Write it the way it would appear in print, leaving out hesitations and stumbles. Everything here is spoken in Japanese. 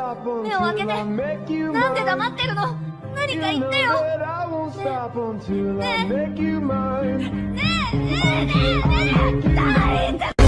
目を開けて。なんで黙ってるの？何か言ってよ。ねえ。ねえ。ねえ。ねえ。ねえ。ねえ。